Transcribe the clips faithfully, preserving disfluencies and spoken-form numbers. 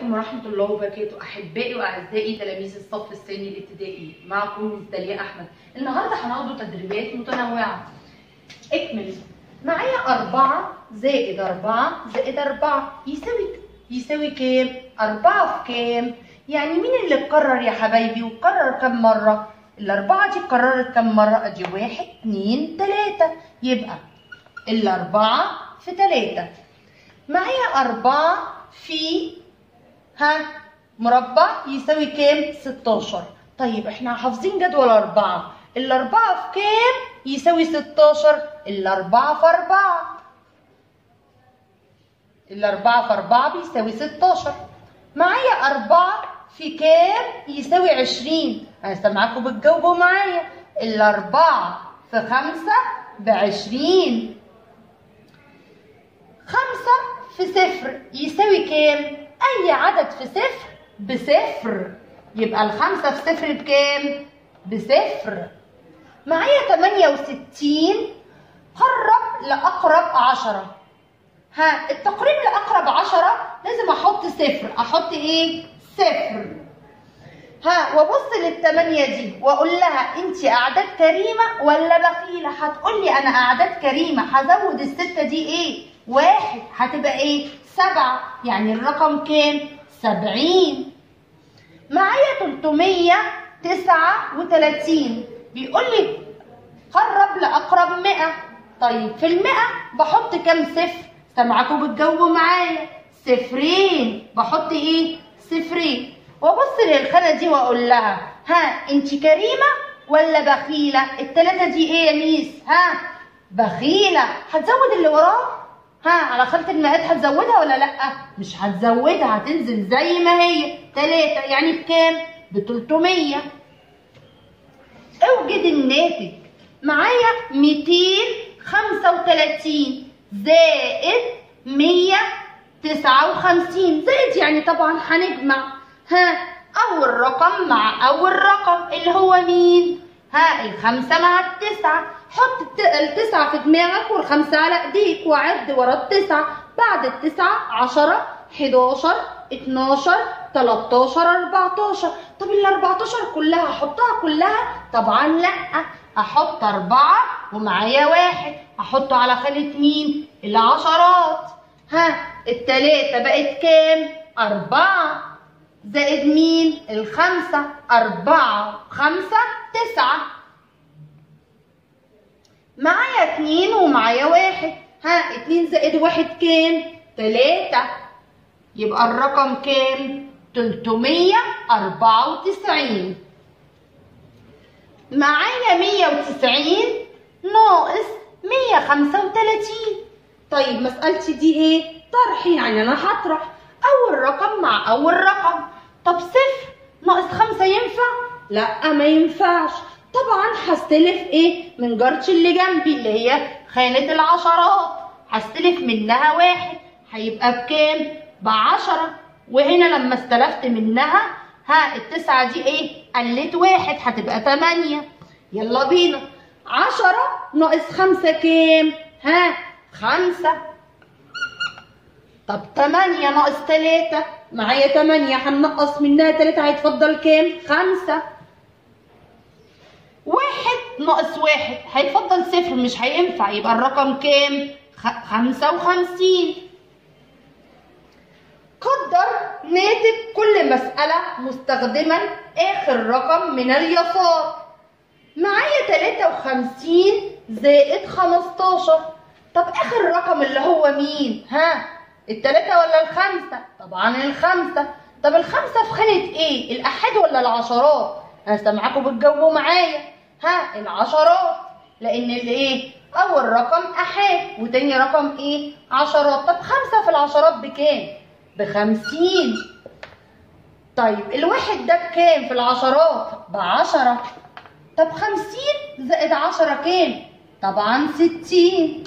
عليكم ورحمة الله وبركاته أحبائي وأعزائي تلاميذ الصف الثاني الابتدائي. معكم مس داليا أحمد. النهارده هناخد تدريبات متنوعة. اكمل معايا أربعة زائد أربعة زائد أربعة يساوي يساوي كام؟ أربعة في كام؟ يعني مين اللي اتكرر يا حبايبي واتكرر كام مرة؟ الأربعة دي اتكررت كام مرة؟ أدي واحد اتنين تلاتة، يبقى الأربعة في تلاتة. معايا أربعة في ها مربع يساوي كام؟ ستاشر. طيب احنا حافظين جدول أربعة، الأربعة في كام؟ يساوي ستاشر، الأربعة في أربعة. الأربعة في أربعة بيساوي ستاشر. معايا أربعة في كام؟ يساوي عشرين. أنا سامعاكم بتجاوبوا معايا. الأربعة في خمسة بعشرين. خمسة في صفر يساوي كام؟ أي عدد في صفر بصفر، يبقى الخمسة في صفر بكام؟ بصفر. معايا تمانية وستين، قرب لأقرب عشرة. ها التقريب لأقرب عشرة لازم أحط صفر، أحط إيه؟ صفر. ها وابص للتمانية دي واقول لها انت اعداد كريمه ولا بخيله؟ هتقول لي انا اعداد كريمه. هزود السته دي ايه؟ واحد، هتبقى ايه؟ سبعه، يعني الرقم كام؟ سبعين. معايا تلتمية تسعة وتلاتين، بيقول لي قرب لاقرب مئة. طيب في المئة بحط كام صفر؟ سامعاكم بتجاوبوا معايا. صفرين، بحط ايه؟ صفرين. وابص للخانه دي واقول لها ها انت كريمه ولا بخيله؟ التلاته دي ايه يا ميس؟ ها بخيله. هتزود اللي وراه؟ ها على خانه المئات هتزودها ولا لا؟ مش هتزودها، هتنزل زي ما هي تلاته، يعني بكام؟ بتلتمية. اوجد الناتج. معايا ميتين خمسة وتلاتين زائد مية تسعة وخمسين. زائد يعني طبعا هنجمع. ها أول رقم مع أول رقم اللي هو مين؟ ها الخمسة مع التسعة. حط التسعة في دماغك والخمسة على إيديك وعد ورا التسعة. بعد التسعة عشرة حداشر اتناشر تلاتاشر أربعتاشر. طب ال أربعتاشر كلها أحطها كلها؟ طبعا لأ، أحط أربعة ومعايا واحد، أحطه على خانة مين؟ العشرات. ها التلاتة بقت كام؟ أربعة. زائد مين؟ الخمسة. أربعة خمسة تسعة. معايا اتنين ومعايا واحد. ها اتنين زائد واحد كام؟ تلاتة. يبقى الرقم كام؟ تلتمية أربعة وتسعين. معايا مية وتسعين ناقص مية خمسة وتلاتين. طيب مسألتي دي ايه؟ طرح، يعني أنا هطرح أول رقم مع أول رقم. طب صفر ناقص خمسة ينفع؟ لأ ما ينفعش. طبعا هستلف ايه؟ من جارتي اللي جنبي اللي هي خانة العشرات. هستلف منها واحد، هيبقى بكام؟ بعشرة. وهنا لما استلفت منها ها التسعة دي ايه؟ قلت واحد، هتبقى تمانية. يلا بينا. عشرة ناقص خمسة كام؟ ها خمسة. طب تمانية ناقص تلاتة، معايا تمانية هنقص منها تلاتة، هيتفضل كام؟ خمسة. واحد ناقص واحد هيتفضل صفر، مش هينفع، يبقى الرقم كام؟ خمسة وخمسين. قدر ناتج كل مسألة مستخدما آخر رقم من اليسار. معايا تلاتة وخمسين زائد خمستاشر. طب آخر رقم اللي هو مين؟ ها التلاتة ولا الخمسة؟ طبعا الخمسة. طب الخمسة في خانة ايه؟ الأحاد ولا العشرات؟ أنا سامعاكم بتجاوبوا معايا. ها العشرات، لأن الايه؟ أول رقم أحاد وتاني رقم ايه؟ عشرات. طب خمسة في العشرات بكام؟ بخمسين. طيب الواحد ده بكام في العشرات؟ بعشرة. طب خمسين زائد عشرة كام؟ طبعا ستين.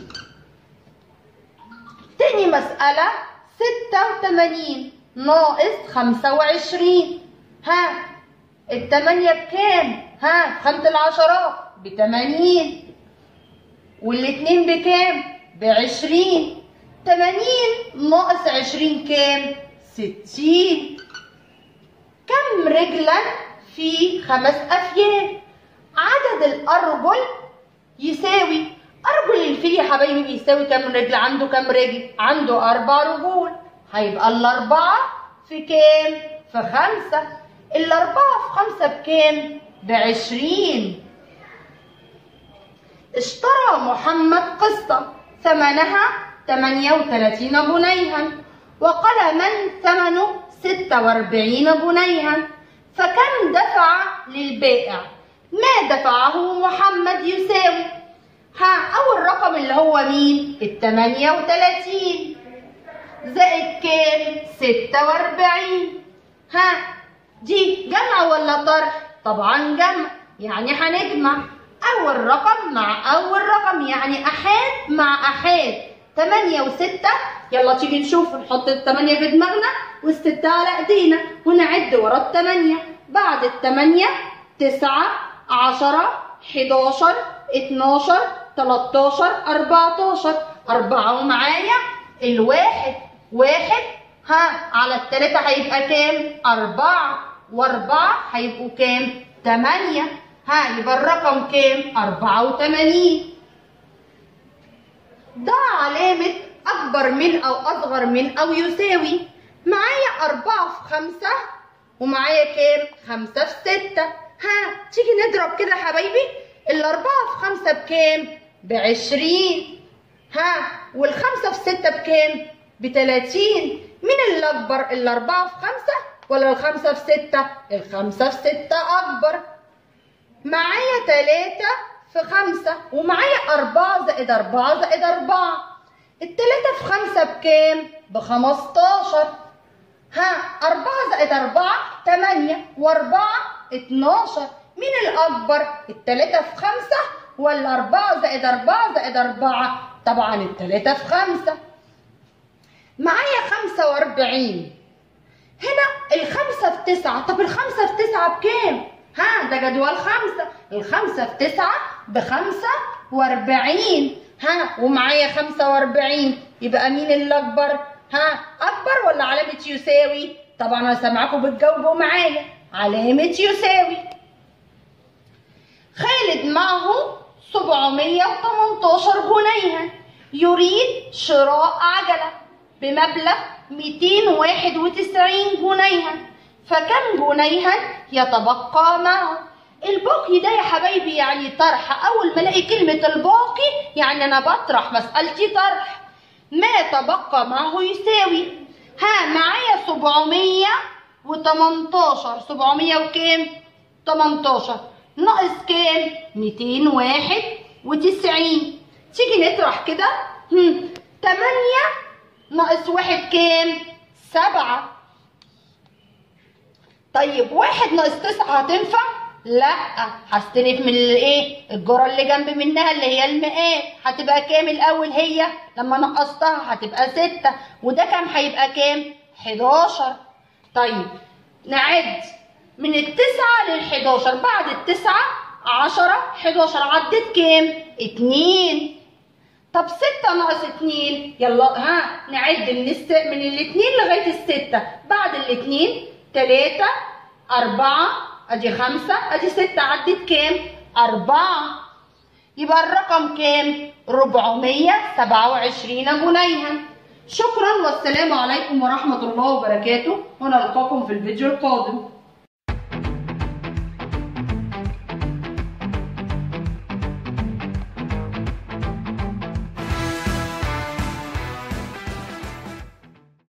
تاني مسألة ستة وتمانين ناقص خمسة وعشرين. ها التمانية بكام؟ ها خانة العشرات بتمانين. والاتنين بكام؟ بعشرين. تمانين ناقص عشرين كام؟ ستين. كم رجلا في خمس أفيال؟ عدد الأرجل يساوي، أرجل الفيل يا حبايبي بيساوي كم رجل؟ عنده كم رجل؟ عنده أربع رجول، هيبقى الأربعة في كام؟ في خمسة. الأربعة في خمسة بكام؟ بعشرين. اشترى محمد قسطة ثمنها ثمانية وثلاثين جنيها وقلما ثمنه ستة وأربعين جنيها، فكم دفع للبائع؟ ما دفعه محمد يساوي، ها أول رقم اللي هو مين؟ الثمانية وثلاثين زائد كام؟ ستة وأربعين. ها دي جمع ولا طرح؟ طبعا جمع، يعني هنجمع أول رقم مع أول رقم، يعني أحاد مع أحاد. تمانية وستة، يلا تيجي نشوف، نحط التمانية في دماغنا والستة على إيدينا ونعد ورا التمانية. بعد التمانية تسعة، عشرة، حداشر، اتناشر، تلاتاشر، أربعتاشر. أربعة ومعايا الواحد، واحد ها على التلاتة هيبقى كام؟ أربعة، وأربعة هيبقوا كام؟ تمانية. ها يبقى الرقم كام؟ أربعة وتمانين. ضع علامة أكبر من أو أصغر من أو يساوي. معايا أربعة في خمسة ومعايا كام؟ خمسة في ستة. ها تيجي نضرب كده يا حبايبي، الأربعة في خمسة بكام؟ بعشرين. ها والخمسة في ستة بكام؟ بتلاتين. مين اللي أكبر؟ الأربعة في خمسة ولا الخمسة في ستة؟ الخمسة في ستة أكبر. معايا تلاتة في خمسة ومعايا أربعة زائد أربعة زائد أربعة. التلاتة في خمسة بكام؟ بخمستاشر. ها أربعة زائد أربعة تمانية وأربعة اتناشر. مين الأكبر؟ التلاتة في خمسة ولا أربعة زائد أربعة زائد أربعة؟ طبعا التلاتة في خمسة. معايا خمسة وأربعين. هنا الخمسة في تسعة، طب الخمسة في تسعة بكام؟ ها ده جدول خمسة، الخمسة في تسعة بخمسة وأربعين. ها ومعايا خمسة وأربعين، يبقى مين اللي أكبر؟ ها أكبر ولا علامة يساوي؟ طبعا أنا سامعاكم بتجاوبوا معايا، علامة يساوي. خالد معه سبعمية وتمنتاشر جنيها، يريد شراء عجلة بمبلغ ميتين وواحد وتسعين جنيها، فكم جنيها يتبقى معه؟ الباقي ده يا حبايبي يعني طرح، أول ما ألاقي كلمة الباقي يعني أنا بطرح، مسألتي طرح. ما تبقى معه يساوي، ها معايا سبعمية وتمنتاشر، سبعمية وكام؟ تمنتاشر ناقص كام؟ ميتين وواحد وتسعين. تيجي نطرح كده، هم تمانية ناقص واحد كام؟ سبعة. طيب واحد ناقص تسعة هتنفع؟ لا، هستلف من الايه؟ الجرة اللي جنب منها اللي هي المئات، هتبقى كام الأول؟ هي لما نقصتها هتبقى ستة، وده كام هيبقى كام؟ حداشر. طيب نعد من التسعة للحداشر، بعد التسعة عشرة، حداشر، عديت كام؟ اتنين. طب ستة ناقص اتنين، يلا ها نعد من الس... من الاتنين لغاية الستة، بعد الاتنين تلاتة، أربعة، أدي خمسة، أدي ستة، عديت كام؟ أربعة. يبقى الرقم كام؟ ربعمية سبعة وعشرين جنيها. شكرا والسلام عليكم ورحمة الله وبركاته، ونلقاكم في الفيديو القادم.